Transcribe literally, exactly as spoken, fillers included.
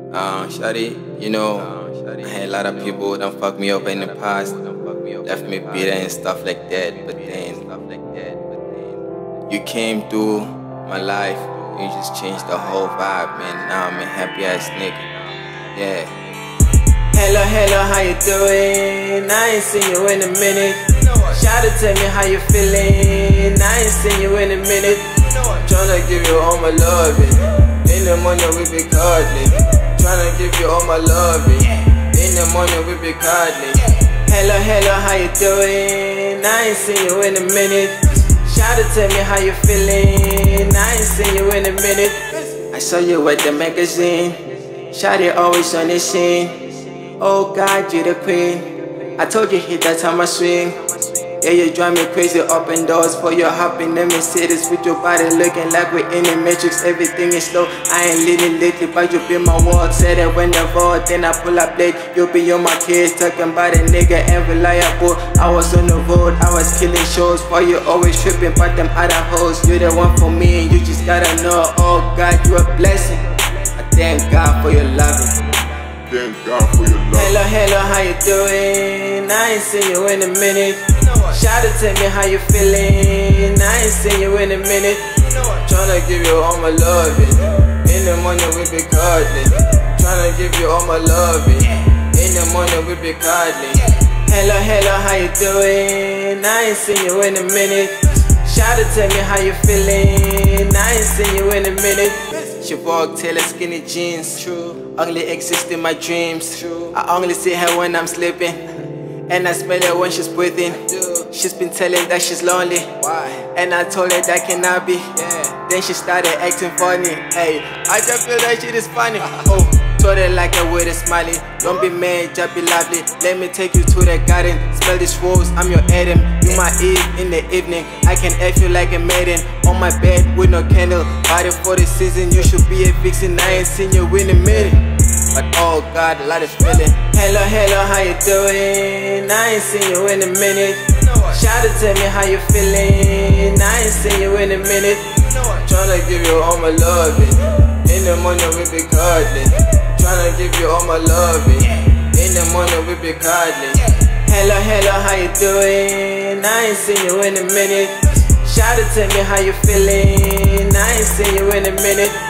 Uh, Shawty, you know, I had a lot of people that fuck me up in the past, left me bitter and stuff like that. But then you came through my life, you just changed the whole vibe, man. Now I'm a happy ass nigga. Yeah. Hello, hello, how you doing? I ain't seen you in a minute. Shawty, tell me how you feeling. I ain't seen you in a minute. Tryna give you all my loving. In the morning we be cuddling. Tryna give you all my loving. In the morning we be cuddling. Hello, hello, how you doing? I ain't seen you in a minute. Shawty, tell me how you feeling. I ain't seen you in a minute. I saw you at the magazine. Shawty always on the scene. Oh God, you the queen. I told you hit that time I swing. Yeah, you drive me crazy, open doors for your hopping in Mercedes with your body looking like we're in the Matrix. Everything is slow, I ain't leaning lately, but you be my wall. Said that whenever, then I pull up late. You be on my kids, talking about a nigga and reliable. I was on the road, I was killing shows. For you always tripping, but them other hoes. You the one for me, and you just gotta know. Oh God, you a blessing. I thank God for your loving. Thank God for your love. Hello, hello, how you doing? I ain't seen you in a minute. Shawty, tell me how you feeling. I ain't seen you in a minute. Tryna give you all my loving. In the morning we be cuddling. Tryna give you all my loving. In the morning we be cuddling. Hello, hello, how you doing? I ain't seen you in a minute. Shawty, tell me how you feeling. I ain't seen you in a minute. She walk, Taylor skinny jeans. True. Only exist in my dreams. True. I only see her when I'm sleeping, and I smell her when she's breathing. Dude. She's been telling that she's lonely. Why? And I told her that cannot be. Yeah. Then she started acting funny. Hey, I just feel that shit is funny. Oh, told her like her with a smiley. Don't be mad, just be lovely. Let me take you to the garden. Smell this rose, I'm your Adam. You my Eve in the evening. I can act you like a maiden. On my bed with no candle. Body for the season, you should be a vixen. I ain't seen you in a minute, but oh God, a lot of feeling. Hello, hello, how you doing? I ain't seen you in a minute. Shawty, tell me how you feeling. I ain't seen you in a minute. Tryna give you all my loving. In the morning we be cuddling. Tryna give you all my loving. In the morning we be cuddling. Hello, hello, how you doing? I ain't seen you in a minute. Shawty, tell me how you feeling. I ain't seen you in a minute.